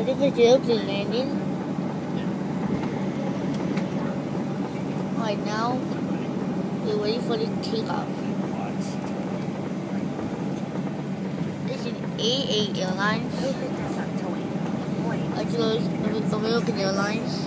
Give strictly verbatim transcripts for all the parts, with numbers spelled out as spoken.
I think it's the Oakland landing. Right now, we're waiting for the takeoff. This is A A Airlines, as well as American Airlines.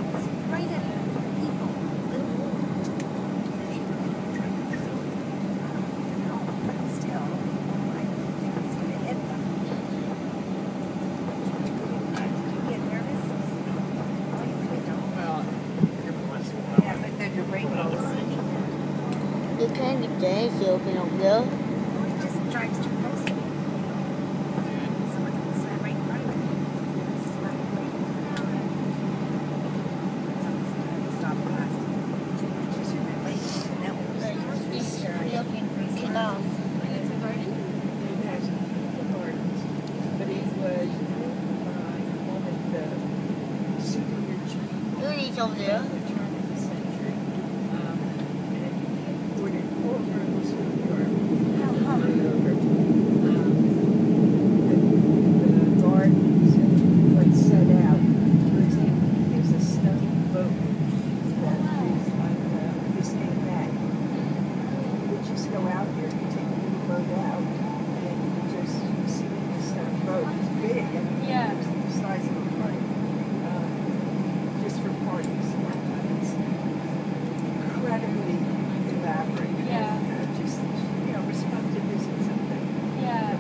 You can't get gas open over there. It just drives too close to me. Someone can slam right in front of me. Slam right in front of me. Someone's trying to stop fast. Just your late. That was Kick off. It's a garden? It has beautiful gardens, but it was built by one of the super rich people. Rudy's over there. At the turn of the century. Um, and he imported four rooms from Europe. Brought it over. Um, the, the gardens were set out. For example, there's a stone boat that is like a Biscayne bag. You just go out there, you take a little boat out, and you just see this uh, boat. It's big, I mean, Yeah. it's the size of a plane, uh, just for parties. It's incredibly elaborate. Yeah. And, uh, just, you know, was fun to visit something. Yeah.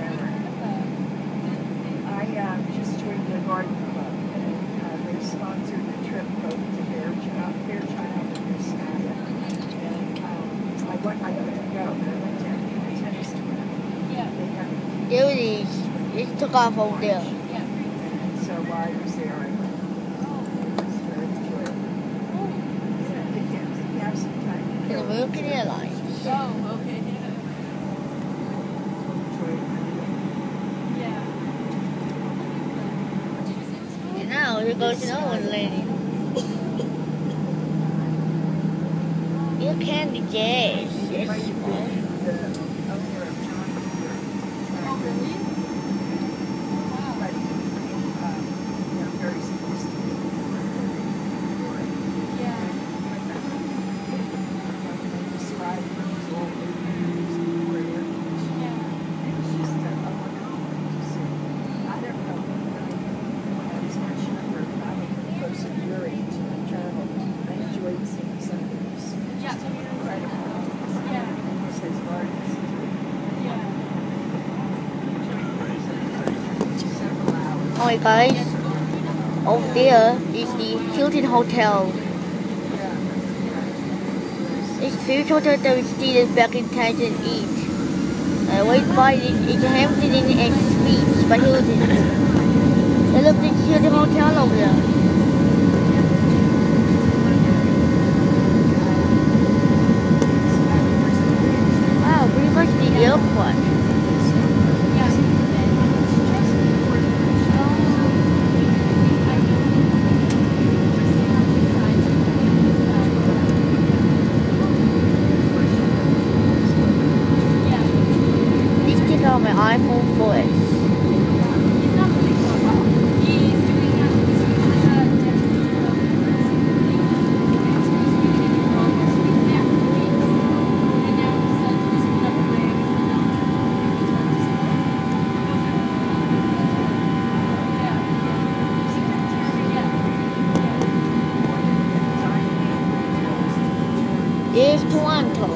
I uh, just joined the garden club, and uh, they sponsored the trip both to Fairchild, Fairchild and Vizcaya. And um, I went, I couldn't go, but I went to a tennis tournament. Yeah. They had a There it is. It took off over there. Yeah. and so while I was there, I went. It was very enjoyable. Yeah, if you, if you have some time to It's go, American Airlines. Oh, okay, yeah. enjoy it. Yeah. And now here goes another one landing. You can't get gas. It might Yes. have been the owner of John Deere. Oh, really? Wow. But, um, you know, very sophisticated. Yeah. Describe these old movies before air conditioning. Yeah. It's just a, a wonderful thing to see. I don't know when I was much younger, probably close to your age, and I traveled. I enjoyed seeing some of these. Yeah. Just incredible. Yeah. Almost as gardens. Yeah. Several hours. Alright guys, over there is the Hilton Hotel. It's favorite hotel that we stayed back in two thousand eight. Uh, right by it is the Hampton Inn and Suites by Hilton. I love the Hilton Hotel over there. Wow, pretty much the airport. Let's take out my iPhone four S. Here's Toronto.